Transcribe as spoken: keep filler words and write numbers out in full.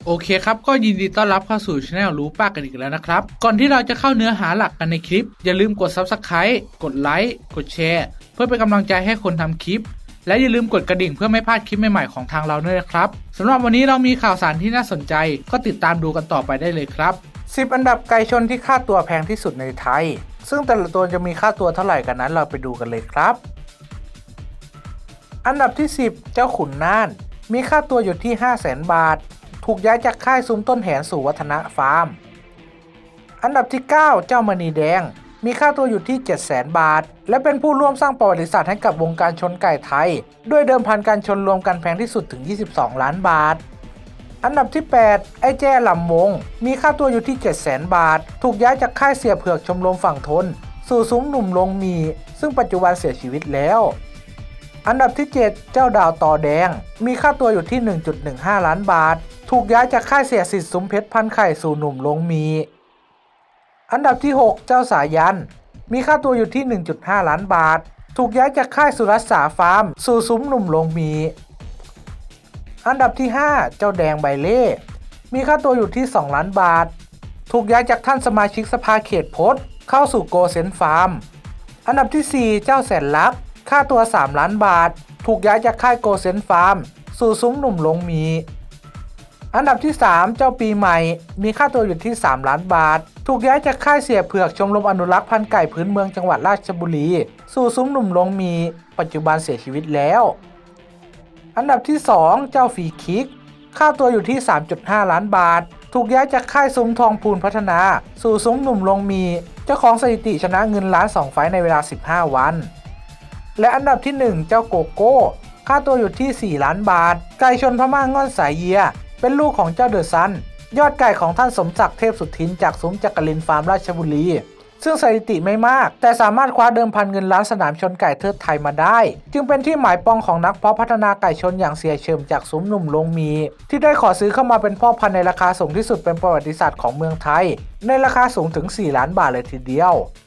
โอเคครับก็ยินดีต้อนรับเข้าสู่ช anel รู้ป้ากันอีกแล้วนะครับก่อนที่เราจะเข้าเนื้อหาหลักกันในคลิปอย่าลืมกด ซับสไครบ์ กดไลค์กดแชร์เพื่อเป็นกำลังใจให้คนทำคลิปและอย่าลืมกดกระดิ่งเพื่อไม่พลาดคลิปใหม่ๆของทางเราด้วยนะครับสำหรับวันนี้เรามีข่าวสารที่น่าสนใจก็ติดตามดูกันต่อไปได้เลยครับสิบอันดับไก่ชนที่ค่าตัวแพงที่สุดในไทยซึ่งแต่ละตัวจะมีค่าตัวเท่าไหร่กันนั้นเราไปดูกันเลยครับอันดับที่สิบเจ้าขุนน่านมีค่าตัวอยู่ที่ ห้าแสน บาทถูกย้ายจากค่ายซุ้มต้นแหนสู่วัฒนะฟาร์มอันดับที่เก้าเจ้ามณีแดงมีค่าตัวอยู่ที่ เจ็ดแสน บาทและเป็นผู้ร่วมสร้างประวัติศาสตร์ให้กับวงการชนไก่ไทยด้วยเดิมพันการชนรวมกันแพงที่สุดถึงยี่สิบสองล้านบาทอันดับที่แปดไอ้แจ้ลำวงมีค่าตัวอยู่ที่ เจ็ดแสน บาทถูกย้ายจากค่ายเสียเผือกชมรมฝั่งทนสู่ซุ้มหนุ่มลงมีซึ่งปัจจุบันเสียชีวิตแล้วอันดับที่เจ็ดเจ้าดาวต่อแดงมีค่าตัวอยู่ที่ หนึ่งจุดหนึ่งห้า ล้านบาทถูกย้ายจากค่ายเสียสิทธิ์ซุ้มเพชรพันไข่สู่หนุ่มลงมีอันดับที่หกเจ้าสายันมีค่าตัวอยู่ที่ หนึ่งจุดห้า ล้านบาทถูกย้ายจากค่ายสุรัสสาฟาร์มสู่ซุ้มหนุ่มลงมีอันดับที่ห้าเจ้าแดงใบเล่มีค่าตัวอยู่ที่สองล้านบาทถูกย้ายจากท่านสมาชิกสภาเขตพจน์เข้าสู่โกเซนฟาร์มอันดับที่สี่เจ้าแสนลักษณ์ค่าตัวสามล้านบาทถูกย้ายจากค่ายโกเซนฟาร์มสู่ซุ้มหนุ่มลงมีอันดับที่สามเจ้าปีใหม่มีค่าตัวอยู่ที่สามล้านบาทถูกย้ายจากค่ายเสียเผือกชมรมอนุรักษ์พันธุ์ไก่พื้นเมืองจังหวัดราชบุรีสู่ซุ้มหนุ่มลงมีปัจจุบันเสียชีวิตแล้วอันดับที่สองเจ้าฝีคิกค่าตัวอยู่ที่ สามจุดห้า ล้านบาทถูกย้ายจากค่ายซุ้มทองพูนพัฒนาสู่ซุ้มหนุ่มลงมีเจ้าของสถิติชนะเงินล้านสองไฟต์ในเวลาสิบห้าวันและอันดับที่หนึ่งเจ้าโกโก้ค่าตัวอยู่ที่สี่ล้านบาทไก่ชนพม่าง่อนสายเยียเป็นลูกของเจ้าเดอะซันยอดไก่ของท่านสมศักดิ์เทพสุทินจากซุ้มจักรินฟาร์มราชบุรีซึ่งสถิติไม่มากแต่สามารถคว้าเดิมพันเงินล้านสนามชนไก่เทิดไทยมาได้จึงเป็นที่หมายปองของนักเพาะพัฒนาไก่ชนอย่างเสียเฉิมจากซุ้มหนุ่มลงมีที่ได้ขอซื้อเข้ามาเป็นพ่อพันธุ์ในราคาสูงที่สุดเป็นประวัติศาสตร์ของเมืองไทยในราคาสูงถึงสี่ล้านบาทเลยทีเดียว